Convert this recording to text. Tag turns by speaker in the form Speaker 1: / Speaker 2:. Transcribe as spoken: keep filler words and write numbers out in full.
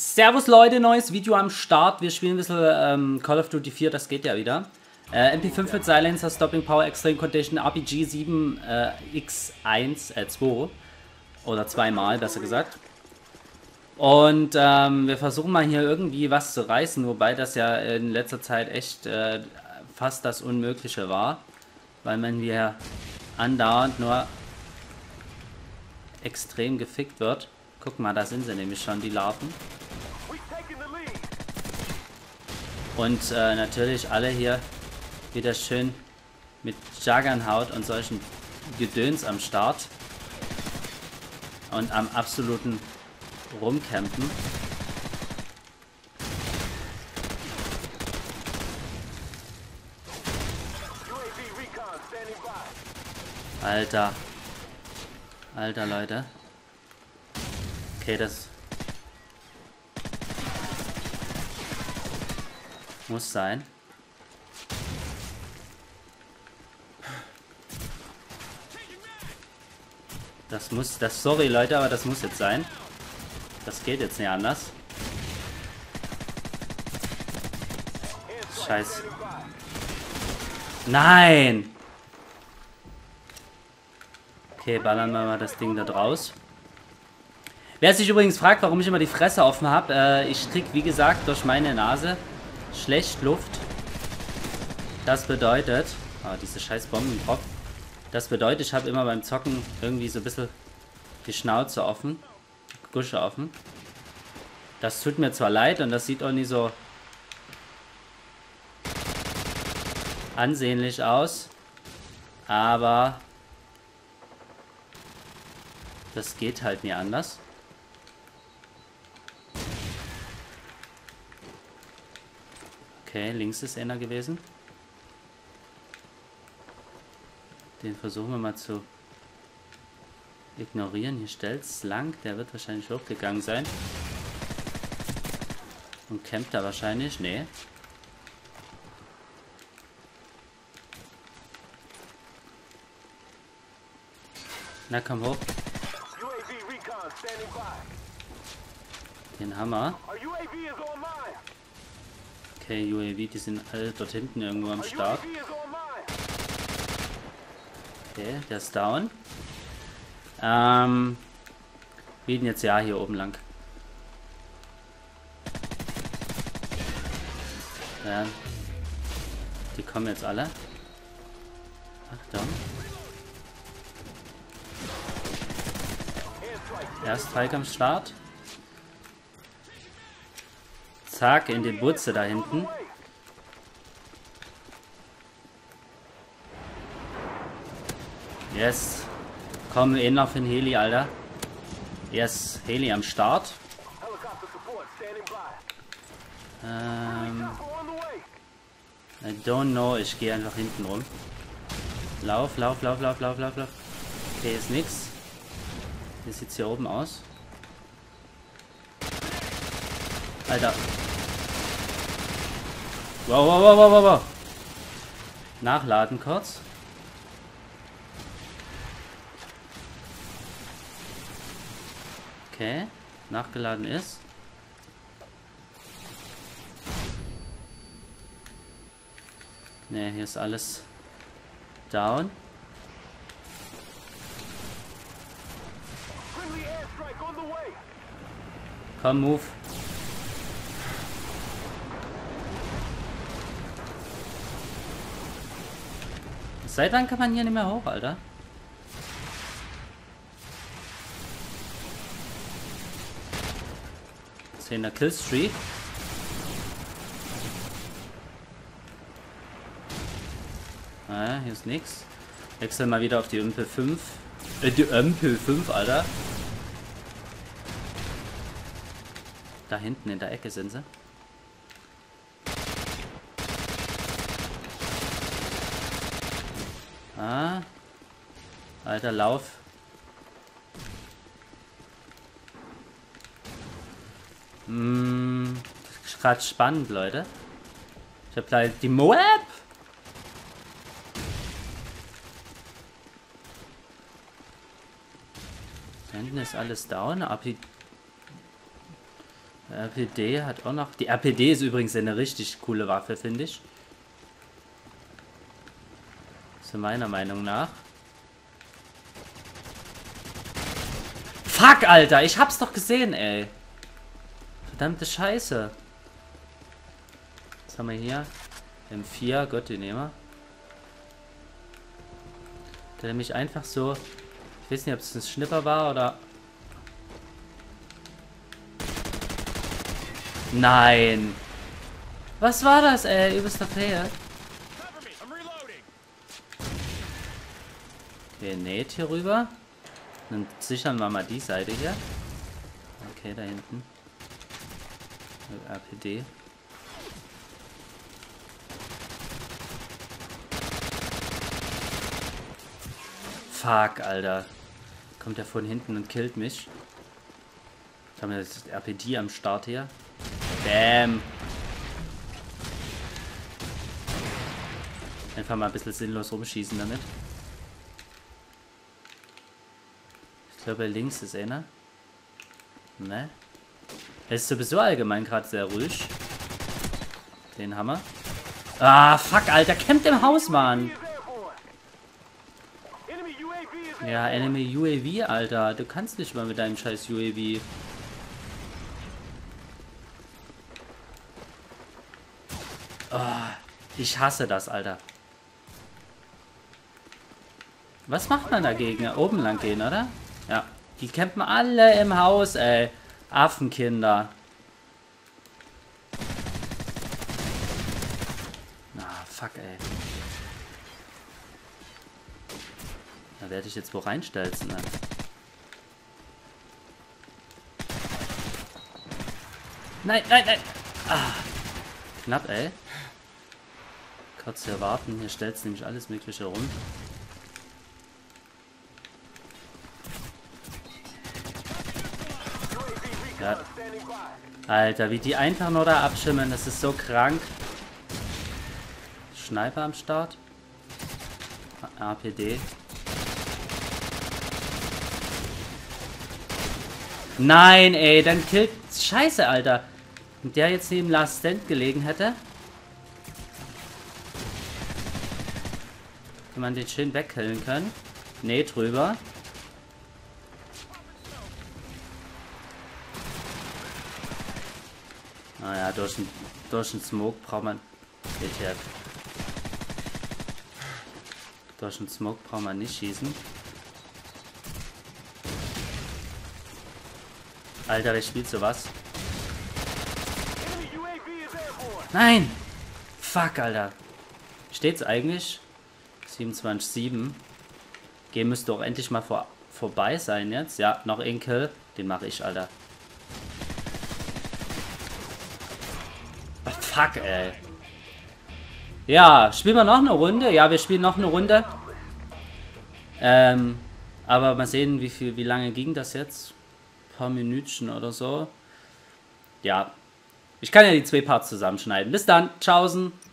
Speaker 1: Servus Leute, neues Video am Start. Wir spielen ein bisschen ähm, Call of Duty vier, das geht ja wieder. Äh, M P fünf mit Silencer, Stopping Power, Extreme Condition, R P G sieben äh, X eins, äh, zwei. Oder zweimal, besser gesagt. Und ähm, wir versuchen mal hier irgendwie was zu reißen, wobei das ja in letzter Zeit echt äh, fast das Unmögliche war. Weil man hier andauernd nur extrem gefickt wird. Guck mal, da sind sie nämlich schon, die Larven. Und äh, natürlich alle hier wieder schön mit Juggernaut und solchen Gedöns am Start. Und am absoluten Rumcampen. Alter. Alter, Leute. Okay, das muss sein. Das muss, das, sorry Leute, aber das muss jetzt sein. Das geht jetzt nicht anders. Scheiße. Nein! Okay, ballern wir mal das Ding da draus. Wer sich übrigens fragt, warum ich immer die Fresse offen habe, äh, ich krieg, wie gesagt, durch meine Nase schlecht Luft. Das bedeutet... Oh, diese scheiß Bombenpop. Das bedeutet, ich habe immer beim Zocken irgendwie so ein bisschen die Schnauze offen. Die Gusche offen. Das tut mir zwar leid und das sieht auch nicht so ansehnlich aus. Aber das geht halt nie anders. Okay, links ist einer gewesen. Den versuchen wir mal zu ignorieren. Hier stellt's lang. Der wird wahrscheinlich hochgegangen sein. Und campt da wahrscheinlich. Nee. Na komm hoch. Den Hammer. Okay, U A V, die sind alle dort hinten irgendwo am Start. Okay, der ist down. Ähm, bieten jetzt ja hier oben lang. Ja, die kommen jetzt alle. Achtung. Erststrike am Start. Zack, in die Butze da hinten. Yes. Kommen wir eh noch für den Heli, Alter. Yes, Heli am Start. Ähm, I don't know, ich gehe einfach hinten rum. Lauf, lauf, lauf, lauf, lauf, lauf, lauf. Okay, ist nix. Wie sieht's hier oben aus? Alter. Wow, wow, wow, wow, wow, wow. Nachladen kurz. Okay, nachgeladen ist. Ne, hier ist alles down. Komm, move. Seit wann kann man hier nicht mehr hoch, Alter? zehner Killstreak. Ah, hier ist nix. Wechseln mal wieder auf die M P fünf. Äh, die M P fünf, Alter. Da hinten in der Ecke sind sie. Ah. Alter, lauf. Hm. Das ist gerade spannend, Leute. Ich habe gleich die Moab. Da hinten ist alles down. Aber R P D hat auch noch... Die R P D ist übrigens eine richtig coole Waffe, finde ich. So meiner Meinung nach. Fuck, Alter, ich hab's doch gesehen, ey. Verdammte Scheiße. Was haben wir hier? M vier, Gott, die nehmen wir. Der mich einfach so... Ich weiß nicht, ob es ein Schnipper war oder... Nein! Was war das, ey? Übelster Fail. Okay, näht hier rüber. Dann sichern wir mal die Seite hier. Okay, da hinten. R P D. Fuck, Alter. Kommt der von hinten und killt mich. Jetzt haben wir das R P D am Start hier. Bam. Einfach mal ein bisschen sinnlos rumschießen damit. Ich glaube, links ist einer. Ne? Er ist sowieso allgemein gerade sehr ruhig. Den Hammer. Ah, fuck, Alter. Campt im Haus, Mann. Ja, Enemy U A V, Alter. Du kannst nicht mal mit deinem scheiß U A V. Oh, ich hasse das, Alter. Was macht man dagegen? Oben lang gehen, oder? Ja. Die campen alle im Haus, ey. Affenkinder. Na, fuck, ey. Da werde ich jetzt wo reinstelzen, dann. Nein, nein, nein. Ah. Knapp, ey. Kurz hier warten. Hier stellt nämlich alles Mögliche rum. Ja. Alter, wie die einfach nur da abschimmeln. Das ist so krank. Sniper am Start. A P D. Nein, ey, dann killt... Scheiße, Alter. Wenn der jetzt neben Last Stand gelegen hätte. Wenn man den schön wegkillen können. Nee, drüber. Naja, durch den, durch den Smoke braucht man... W T F. Durch den Smoke braucht man nicht schießen. Alter, wer spielt sowas? Nein! Fuck, Alter. Steht's eigentlich? siebenundzwanzig sieben. Game müsste auch endlich mal vor, vorbei sein jetzt. Ja, noch ein Kill. Den mache ich, Alter. Oh, fuck, ey. Ja, spielen wir noch eine Runde? Ja, wir spielen noch eine Runde. Ähm, aber mal sehen, wie viel, wie lange ging das jetzt? Ein paar Minütchen oder so. Ja. Ich kann ja die zwei Parts zusammenschneiden. Bis dann. Tschaußen.